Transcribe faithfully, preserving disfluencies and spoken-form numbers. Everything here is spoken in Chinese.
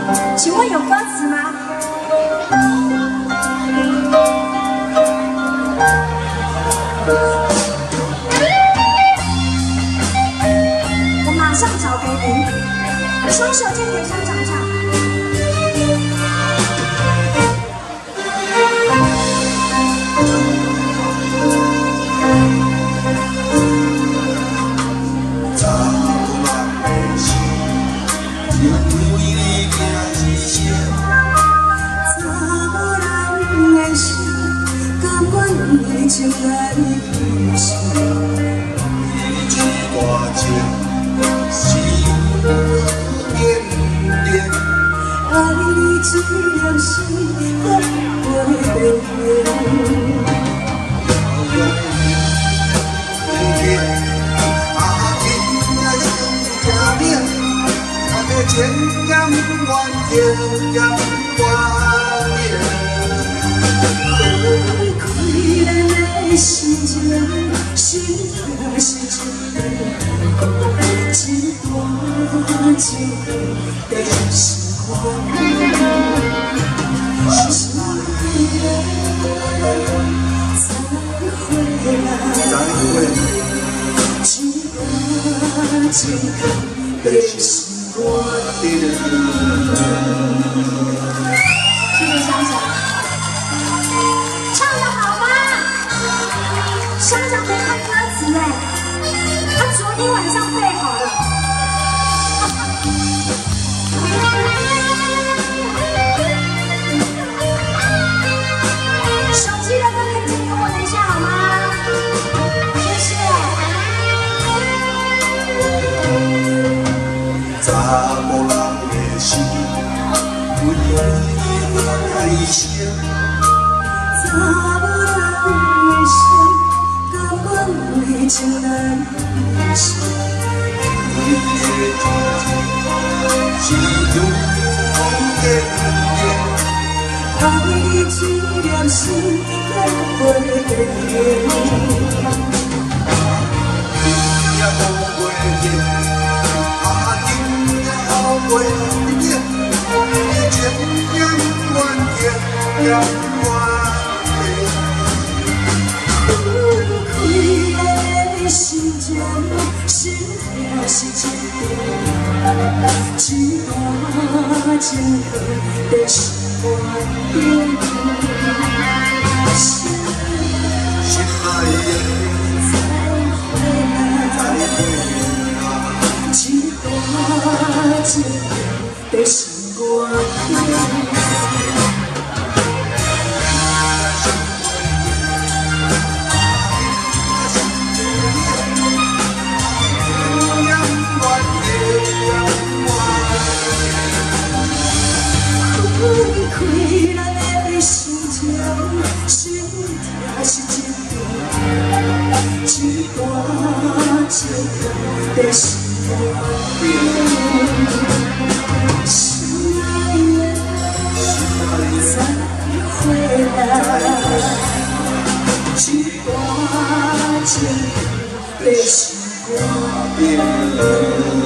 请问有歌词吗？我马上找给你，双手借给乡长唱。 情来一生，一句歌情是点点，爱你只两心不会变。明天啊，今仔日正面，啊个千言万言言万言。 心情，心痛是一段一段情的时光，是为了再回来，一段情的时光。谢谢乡长。 乡长没看歌词哎，他昨天晚上背好了。手机的歌可以借给我一下好吗？谢谢。查某人的心，为你爱心。查某人的心。 为情难一生，你的情是永远的，爱你只两心不会变。也无会变，啊，今也后会变，千言万言言万。 心间，心跳是一段一段情歌的时光。心爱的，再回来，一段情歌的时光。 开咱的心情，心跳是一段一段情歌的时光。心爱的，再回来，一段情歌的时光。